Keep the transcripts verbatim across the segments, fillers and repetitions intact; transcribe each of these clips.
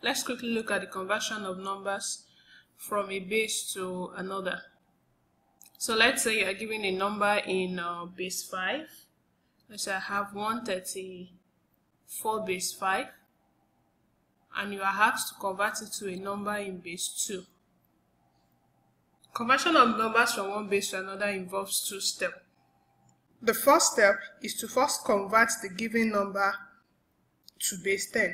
let's quickly look at the conversion of numbers from a base to another. So let's say you are given a number in uh, base five. Let's say I have one hundred thirty-four base five, and you are asked to convert it to a number in base two. Conversion of numbers from one base to another involves two steps. The first step is to first convert the given number to base ten.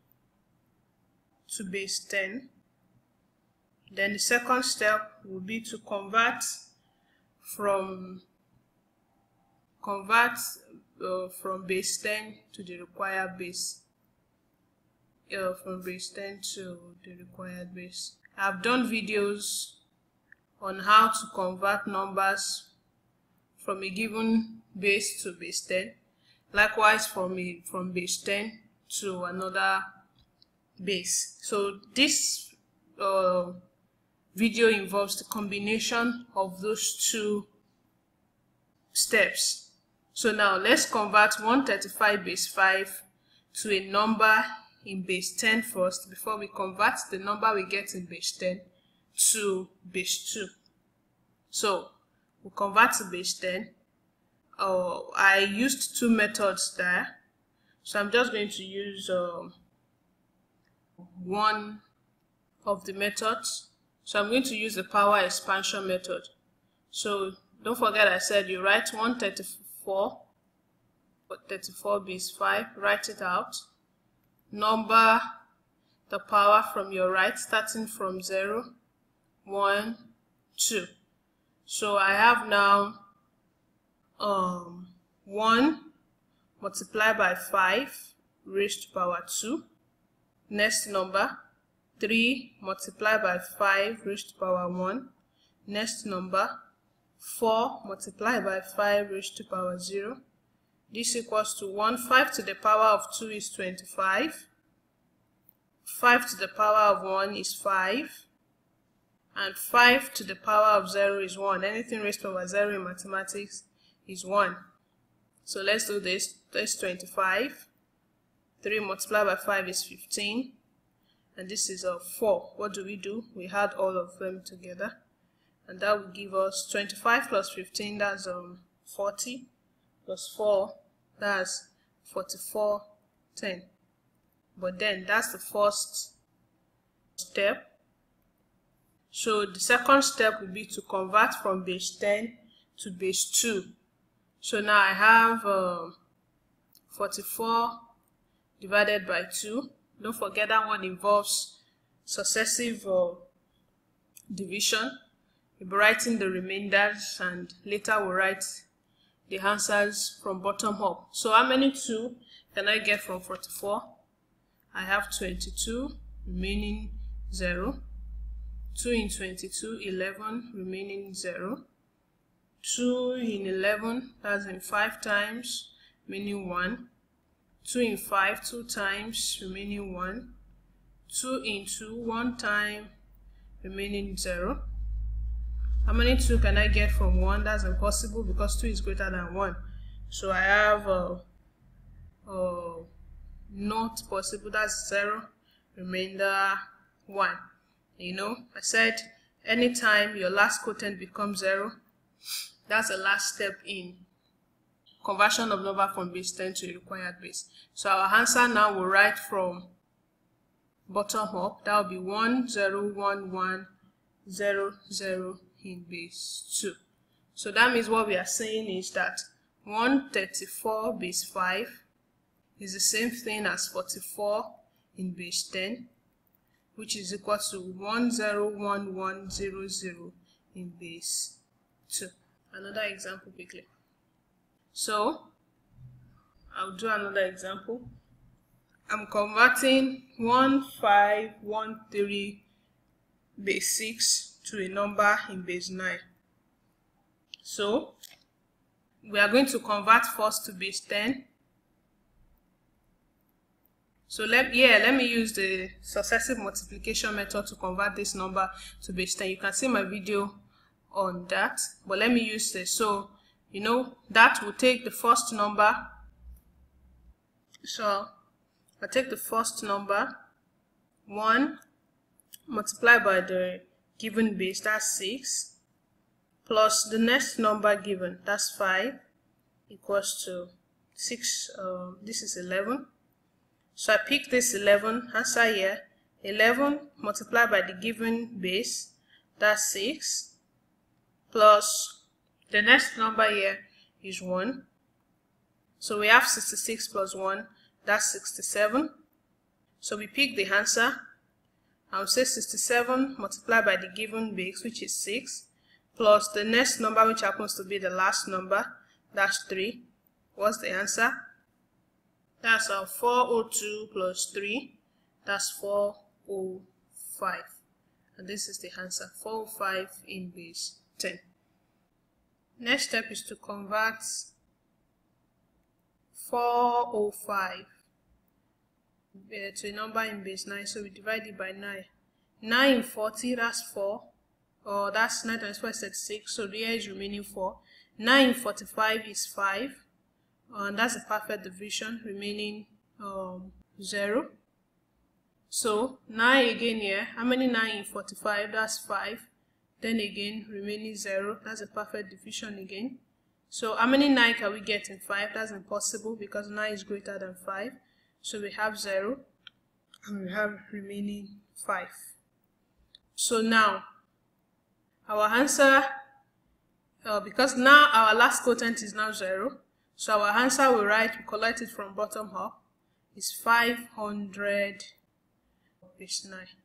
To base ten. Then the second step will be to convert from convert uh, from base ten to the required base. Uh, from base ten to the required base. I've done videos on how to convert numbers from a given base to base ten. Likewise, from a, from base ten to another base. So this uh, video involves the combination of those two steps. So now let's convert one hundred thirty-five base five to a number in base ten first before we convert the number we get in base ten to base two. So we'll convert to base ten. Uh, I used two methods there, so I'm just going to use um, one of the methods. So I'm going to use the power expansion method. So don't forget I said you write one hundred thirty-four, thirty-four base five, write it out. Number the power from your right, starting from zero, one, two. So I have now um, one multiplied by five raised to power two. Next number, three multiplied by five raised to power one. Next number, four multiplied by five raised to power zero. This equals to one. five to the power of two is twenty-five. five to the power of one is five. And five to the power of zero is one. Anything raised to power zero in mathematics is one. So let's do this. That's twenty-five. three multiplied by five is fifteen. And this is a four. What do we do? We add all of them together. And that will give us twenty-five plus fifteen, that's um, forty. Plus four, that's forty-four, ten. But then that's the first step. So the second step will be to convert from base ten to base two. So now I have um, forty-four divided by two. Don't forget that one involves successive uh, division. We'll be writing the remainders and later we'll write the answers from bottom up. So how many two can I get from forty-four? I have twenty-two, remaining zero. two in twenty-two, eleven, remaining zero. two in eleven, that's in five times, remaining one. two in five, two times, remaining one. two in two, one time, remaining zero. How many two can I get from one? That's impossible because two is greater than one. So I have uh, uh, not possible, that's zero, remainder one. You know, I said anytime your last quotient becomes zero, that's the last step in conversion of number from base ten to a required base. So our answer now will write from bottom up. That will be one, zero, one, one, zero, zero in base two. So that means what we are saying is that one hundred thirty-four base five is the same thing as forty-four in base ten, which is equal to one zero one one zero zero in base two. Another example quickly. So I'll do another example. I'm converting one five one three base six to a number in base nine. So we are going to convert first to base ten. So let, yeah, let me use the successive multiplication method to convert this number to base ten. You can see my video on that, but let me use this. So, you know, that will take the first number. So I take the first number one multiplied by the given base, that's six, plus the next number given, that's five, equals to six, um, this is eleven. So I pick this eleven, answer here, eleven multiplied by the given base, that's six, plus the next number here is one. So we have sixty-six plus one, that's sixty-seven. So we pick the answer. I'll say sixty-seven multiplied by the given base, which is six, plus the next number, which happens to be the last number, that's three. What's the answer? That's our four hundred two plus three, that's four hundred five. And this is the answer, four hundred five in base ten. Next step is to convert four hundred five uh, to a number in base nine. So we divide it by nine. nine in forty, that's four. Or oh, that's nine times four is thirty-six. So there is remaining four. nine in forty-five is five. And that's a perfect division, remaining um, zero. So nine again here. How many nine in forty-five? That's five. Then again, remaining zero. That's a perfect division again. So how many nine can we get in five? That's impossible because nine is greater than five. So we have zero and we have remaining five. So now our answer, uh, because now our last quotient is now zero, so our answer we write, we collect it from bottom up, is five hundred base nine.